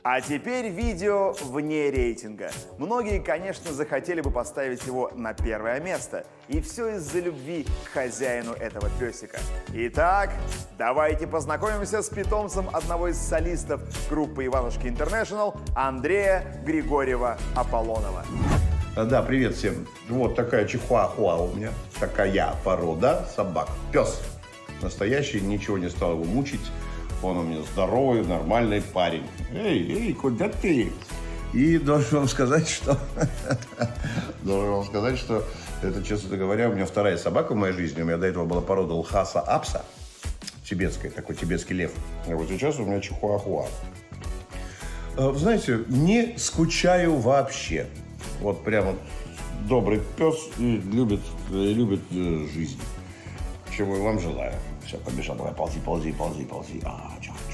А теперь видео вне рейтинга. Многие, конечно, захотели бы поставить его на первое место. И все из-за любви к хозяину этого песика. Итак, давайте познакомимся с питомцем одного из солистов группы Иванушки Интернешнл Андрея Григорьева-Аполлонова. Да, привет всем. Вот такая чихуахуа у меня. Такая порода собак. Пес настоящий, ничего не стал его мучить. Он у меня здоровый, нормальный парень. Эй, куда ты? И должен вам сказать, что... это, честно говоря, у меня вторая собака в моей жизни. У меня до этого была порода Лхаса Апса. Тибетская, такой тибетский лев. А вот сейчас у меня чихуахуа. Вы знаете, не скучаю вообще. Вот прямо добрый пес и любит жизнь. Чего и вам желаю. Все, побежал, давай, ползи.